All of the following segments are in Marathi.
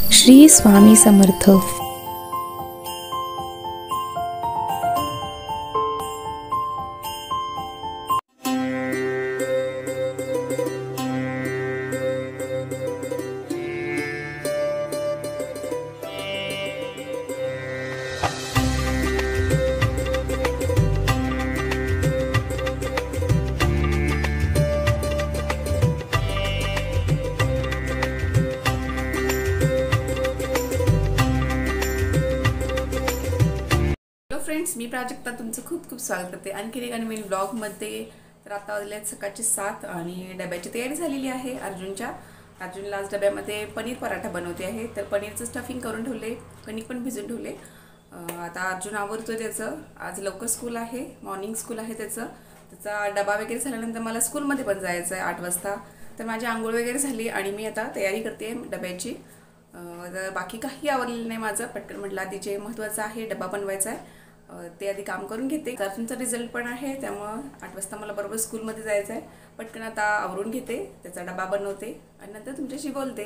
श्री स्वामी समर्थ। फ्रेंड्स, मी प्राजक्ता तुमचं खूप खूप स्वागत करते आणखी एका नवीन ब्लॉगमध्ये। तर आता वाजले सकाळचे 7 आणि डब्याची तयारी झालेली आहे अर्जुनला आज डब्यामध्ये पनीर पराठा बनवते आहे। तर पनीरचं स्टफिंग करून ठेवले, कणिक पण भिजून ठेवले। आता अर्जुन आवरतोय त्याचं, आज लवकर स्कूल आहे, मॉर्निंग स्कूल आहे त्याचा डबा वगैरे झाल्यानंतर मला स्कूलमध्ये पण जायचं आहे 8 वाजता। तर माझी आंघोळ वगैरे झाली आणि मी आता तयारी करते डब्याची। बाकी काही आवरलेलं नाही माझं, पटकन म्हटलं आधीचे महत्त्वाचं आहे डबा बनवायचा आहे, ते आधी काम करून घेते। अर्जुनचा रिझल्ट पण आहे, त्यामुळं 8 वाजता मला बरोबर स्कूलमध्ये जायचं आहे। पटकन आता आवरून घेते, त्याचा डबा बनवते आणि नंतर तुमच्याशी बोलते।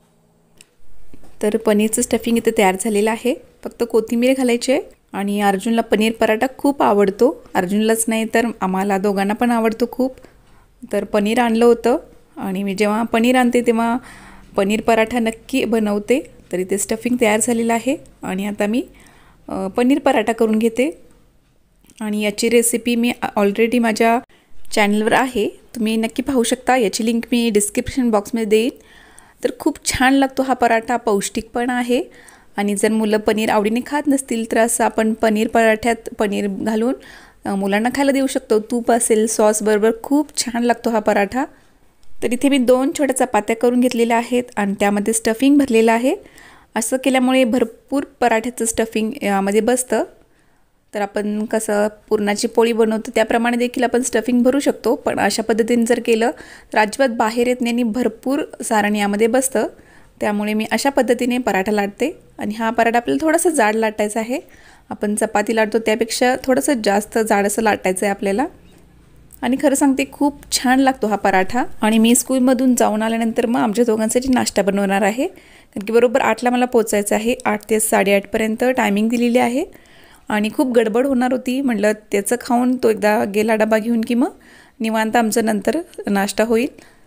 तर पनीरचं स्टफिंग इथे तयार झालेलं आहे, फक्त कोथिंबीर घालायची आहे। आणि अर्जुनला पनीर पराठा खूप आवडतो, अर्जुनलाच नाही तर आम्हाला दोघांना पण आवडतो खूप। तर पनीर आणलं होतं आणि मी जेव्हा पनीर आणते तेव्हा पनीर पराठा नक्की बनवते। तर इथे स्टफिंग तयार झालेलं आहे आणि आता मी पनीर पराठा करून घेते। आणि याची रेसिपी मी ऑलरेडी माझ्या चॅनलवर आहे, तुम्ही नक्की पाहू शकता, याची लिंक मी डिस्क्रिप्शन बॉक्समध्ये देईन। तर खूप छान लागतो हा पराठा, पौष्टिक पण आहे। आणि जर मुलं पनीर आवडीने खात नसतील तर असं आपण पनीर पराठ्यात पनीर घालून मुलांना खायला देऊ शकतो, तूप असेल सॉस बरोबर, खूप छान लागतो हा पराठा। तर इथे मी 2 छोट्या चपात्या करून घेतलेल्या आहेत आणि त्यामध्ये स्टफिंग भरलेलं आहे। असं केल्यामुळे भरपूर पराठ्याचं स्टफिंग यामध्ये बसतं। तर आपण कसं पुरणाची पोळी बनवतो त्याप्रमाणे देखील आपण स्टफिंग भरू शकतो, पण अशा पद्धतीने जर केलं तर अजिबात बाहेर येत नाही आणि भरपूर सारण यामध्ये बसतं। त्यामुळे मी अशा पद्धतीने पराठा लाटते आणि हा पराठा आपल्याला थोडासा जाड लाटायचा आहे, आपण चपाती लाटतो त्यापेक्षा थोडंसं जास्त जाड असं लाटायचं आहे आपल्याला। आणि खरं सांगते खूप छान लागतो हा पराठा। आणि मी स्कूलमधून जाऊन आल्यानंतर मग आमच्या दोघांसाठी नाश्ता बनवणार आहे, कारण की बरोबर 8ला मला पोचायचं आहे, 8 ते 8:30पर्यंत टायमिंग दिलेली आहे। आणि खूप गडबड होणार होती, म्हटलं त्याचं खाऊन तो एकदा गेला डबा घेऊन की मग निवांत आमचं नंतर नाश्ता होईल।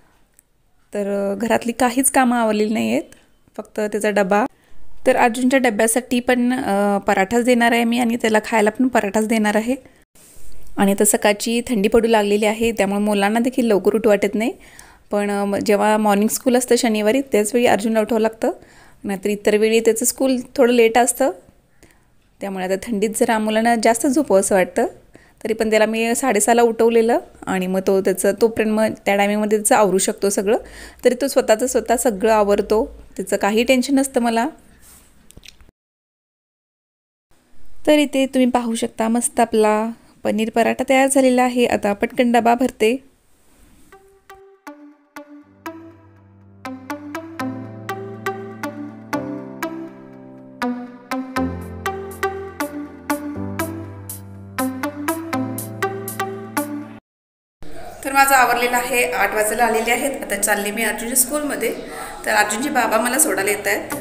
तर घरातली काहीच कामं आवरलेली नाही आहेत, फक्त त्याचा डबा। तर अर्जुनच्या डब्यासाठी पण पराठाच देणार आहे मी आणि त्याला खायला पण पराठाच देणार आहे। आणि आता सकाळची थंडी पडू लागलेली आहे, त्यामुळे मुलांना देखील लवकर उठू वाटत नाही। पण जेव्हा मॉर्निंग स्कूल असतं शनिवारी त्याचवेळी अर्जुनला उठवावं लागतं, नाहीतर इतर वेळी त्याचं स्कूल थोडं लेट असतं। त्यामुळे आता थंडीत जरा मुलांना जास्त झोपावं असं वाटतं, तरी पण त्याला मी 6:30ला उठवलेलं आणि मग तोपर्यंत मग त्या टायमिंगमध्ये त्याचं आवरू शकतो सगळं। तरी तो स्वतः सगळं आवरतो, त्याचं काही टेन्शन नसतं मला। तर इथे तुम्ही पाहू शकता मस्त आपला पनीर पराठा तयार झालेला आहे। आता पटकन डबा भरते। तर माझं आवरलेलं आहे, 8 वाजायला आलेले आहेत, आता चालले मी अर्जुनच्या स्कूलमध्ये। तर अर्जुनचे बाबा मला सोडायला येत आहेत।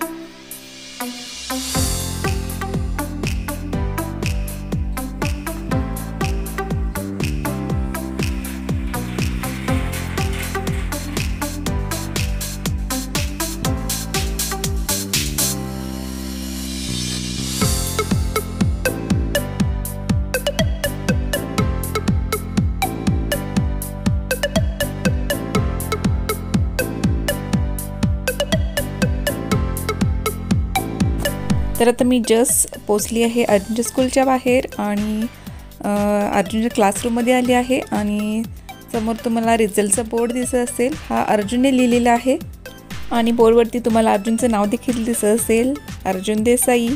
तर आता मी जस्ट पोचली आहे अर्जुनच्या स्कूलच्या बाहेर आणि अर्जुनच्या क्लासरूममध्ये आली आहे। आणि समोर तुम्हाला रिझल्टचा बोर्ड दिसत असेल, हा अर्जुनने लिहिलेला आहे आणि बोर्डवरती तुम्हाला अर्जुनचं नाव देखील दिसत असेल, अर्जुन देसाई।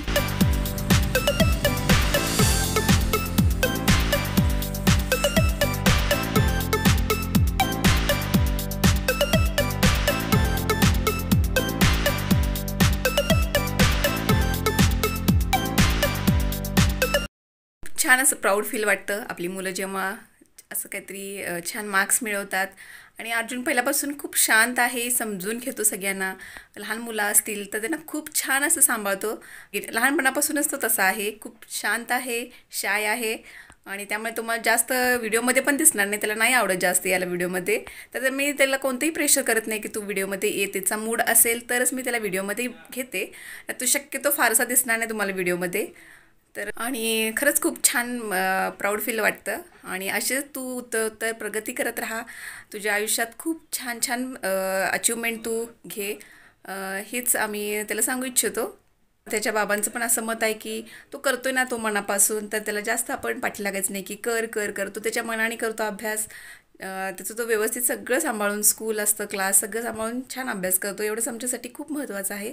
छान असं प्राऊड फील वाटतं आपली मुलं जेव्हा असं काहीतरी छान मार्क्स मिळवतात आणि अर्जुन पहिल्यापासून खूप शांत आहे, समजून घेतो सगळ्यांना. लहान मुलं असतील तर त्यांना खूप छान असं सांभाळतो. लहानपणापासूनच तो तसा आहे, खूप शांत आहे, शाय आहे. आणि त्यामुळे तुम्हाला जास्त व्हिडिओमध्ये पण दिसणार नाही, त्याला नाही आवडत जास्त याला व्हिडिओमध्ये. तर मी त्याला कोणतंही प्रेशर करत नाही की तू व्हिडिओमध्ये ये. त्याचा मूड असेल तरच मी त्याला व्हिडिओमध्ये घेते. तो शक्यतो फारसा दिसणार नाही तुम्हाला व्हिडिओमध्ये. तर आणि खरंच खूप छान प्राऊड फील वाटतं. आणि असेच तू तर प्रगती करत राहा. तुझ्या आयुष्यात खूप छान छान अचिव्हमेंट तू घे. हेच आम्ही त्याला सांगू इच्छितो. त्याच्या बाबांचं पण असं मत आहे की तो करतोय ना तो मनापासून, तर त्याला जास्त आपण पाठी लागायचं नाही की कर कर कर. तो त्याच्या मनाने करतो अभ्यास. त्याचं तो व्यवस्थित सगळं सांभाळून, स्कूल असतं, क्लास सगळं सांभाळून छान अभ्यास करतो. एवढंच आमच्यासाठी खूप महत्त्वाचं आहे.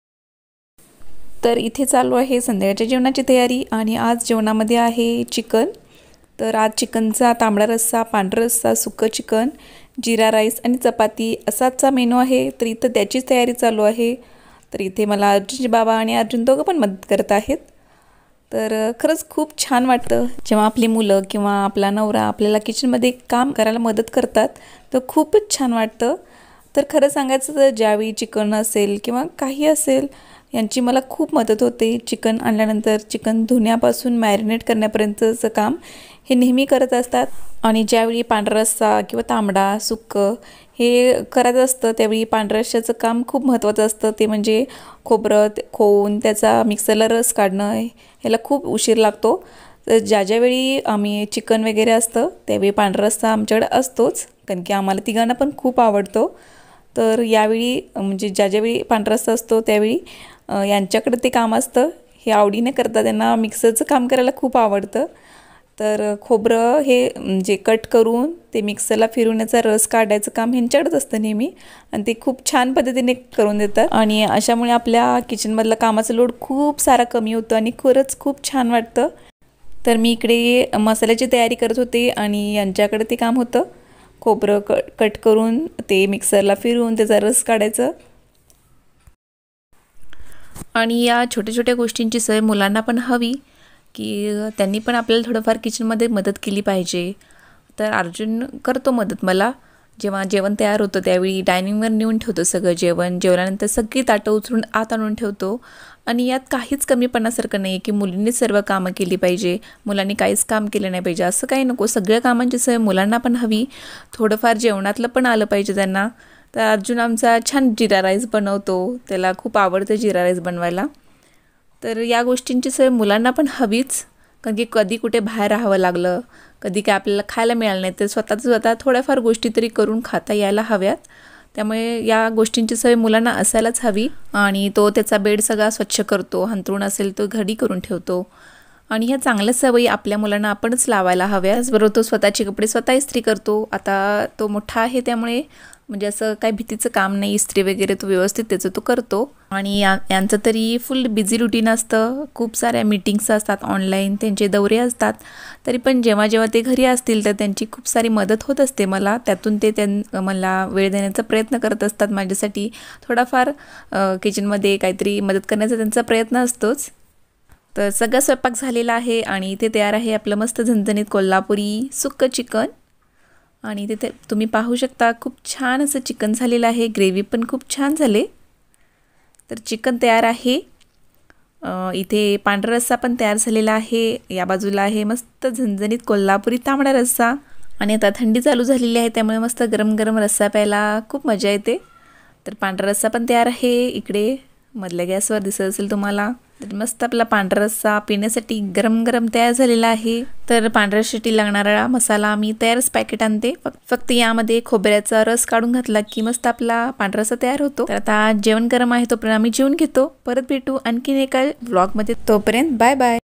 तर इथे चालू आहे संध्याकाळच्या जेवणाची तयारी आणि आज जेवणामध्ये आहे चिकन. तर आज चिकनचा तांबडा रस्सा, पांढरा रस्सा, सुकं चिकन, जिरा राईस आणि चपाती असाचा मेनू आहे. तर इथं त्याचीच तयारी चालू आहे. तर इथे मला अर्जुनचे बाबा आणि अर्जुन दोघं पण मदत करत आहेत. तर खरंच खूप छान वाटतं जेव्हा आपली मुलं किंवा आपला नवरा आपल्याला किचनमध्ये काम करायला मदत करतात, तर खूपच छान वाटतं. तर खरं सांगायचं तर ज्यावेळी चिकन असेल किंवा काही असेल यांची मला खूप मदत होते. चिकन आणल्यानंतर चिकन धुण्यापासून मॅरिनेट करण्यापर्यंतचं काम हे नेहमी करत असतात. आणि ज्यावेळी पांढरा रस्सा किंवा तांबडा, सुक्कं हे करायचं असतं त्यावेळी पांढऱ्या रस्स्याचं काम खूप महत्त्वाचं असतं. ते म्हणजे खोबरं खोवून त्याचा मिक्सरला रस काढणं, ह्याला खूप उशीर लागतो. तर ज्यावेळी आम्ही चिकन वगैरे असतं त्यावेळी पांढरा रस्सा आमच्याकडे असतोच, कारण की आम्हाला तिघांना पण खूप आवडतो. तर यावेळी म्हणजे ज्यावेळी पांढरा रस्सा असतो त्यावेळी यांच्याकडे ते काम असतं. हे आवडीने करतात, त्यांना मिक्सरचं काम करायला खूप आवडतं. तर खोबरं हे म्हणजे कट करून ते मिक्सरला फिरून याचा रस काढायचं काम ह्यांच्याकडेच असतं नेहमी. आणि ते खूप छान पद्धतीने करून देतात. आणि अशामुळे आपल्या किचनमधलं कामाचं लोड खूप सारा कमी होतं आणि खरंच खूप छान वाटतं. तर मी इकडे मसाल्याची तयारी करत होते आणि यांच्याकडे ते काम होतं खोबरं कट करून ते मिक्सरला फिरून त्याचा रस काढायचं. आणि या छोट्या छोट्या गोष्टींची सवय मुलांना पण हवी की त्यांनी पण आपल्याला थोडंफार किचनमध्ये मदत केली पाहिजे. तर अर्जुन करतो मदत मला. जेव्हा जेवण तयार होतं त्यावेळी डायनिंगवर नेऊन ठेवतो सगळं जेवण. जेवल्यानंतर सगळी ताटं उचलून आत आणून ठेवतो. आणि यात काहीच कमीपणासारखं नाही आहे की मुलींनीच सर्व कामं केली पाहिजे, मुलांनी काहीच काम केलं नाही पाहिजे, असं काही नको. सगळ्या कामांची सवय मुलांना पण हवी. थोडंफार जेवणातलं पण आलं पाहिजे त्यांना. तर अर्जुन आमचा छान जिरा राईस बनवतो, त्याला खूप आवडतं जिरा राईस बनवायला. तर या गोष्टींची सवय मुलांना पण हवीच, कारण की कधी कुठे बाहेर राहावं लागलं, कधी काय आपल्याला खायला मिळालं नाही, तर स्वतः थोड्याफार गोष्टी तरी करून खाता यायला हव्यात. त्यामुळे या गोष्टींची सवय मुलांना असायलाच हवी. आणि तो त्याचा बेड सगळा स्वच्छ करतो, अंथरूण असेल तो घडी करून ठेवतो. आणि ह्या चांगल्या सवयी आपल्या मुलांना आपणच लावायला हव्या. त्याचबरोबर तो स्वतःचे कपडे स्वतः इस्त्री करतो. आता तो मोठा आहे त्यामुळे म्हणजे असं काही भीतीचं काम नाही, इस्त्री वगैरे तो व्यवस्थित त्याचं तो करतो. आणि यांचं तरी फुल बिझी रुटीन असतं, खूप साऱ्या मीटिंग्स असतात ऑनलाईन, त्यांचे दौरे असतात. तरी पण जेव्हा जेव्हा ते घरी असतील तर त्यांची खूप सारी मदत होत असते मला. त्यातून ते मला वेळ देण्याचा प्रयत्न करत असतात माझ्यासाठी. थोडाफार किचनमध्ये काहीतरी मदत करण्याचा त्यांचा प्रयत्न असतोच. तर सगळं स्वयंपाक झालेला आहे आणि इथे तयार आहे आपलं मस्त झणझणीत कोल्हापुरी सुक्कं चिकन. आणि तिथे तुम्ही पाहू शकता खूप छान असं चिकन झालेलं आहे, ग्रेव्ही पण खूप छान झाले. तर चिकन तयार आहे. इथे पांढरा रस्सा पण तयार झालेला आहे. या बाजूला आहे मस्त झणझणीत कोल्हापुरी तांबडा रस्सा. आणि आता थंडी चालू झालेली आहे त्यामुळे मस्त गरम गरम रस्सा प्यायला खूप मजा येते. तर पांढरा रस्सा पण तयार आहे इकडे मधल्या गॅसवर दिसत असेल तुम्हाला. तर मस्त आपला पांढरा रस्सा पिण्यासाठी गरम गरम तयार झालेला आहे. तर पांढऱ्या रस्स्यासाठी लागणारा मसाला मी तयारच पॅकेट आणते. फक्त यामध्ये खोबऱ्याचा रस काढून घातला की मस्त आपला पांढरा रस्सा तयार होतो. तर आता जेवण गरम आहे तोपर्यंत आम्ही जेवून घेतो. परत भेटू आणखीन एका व्लॉगमध्ये. तोपर्यंत बाय बाय.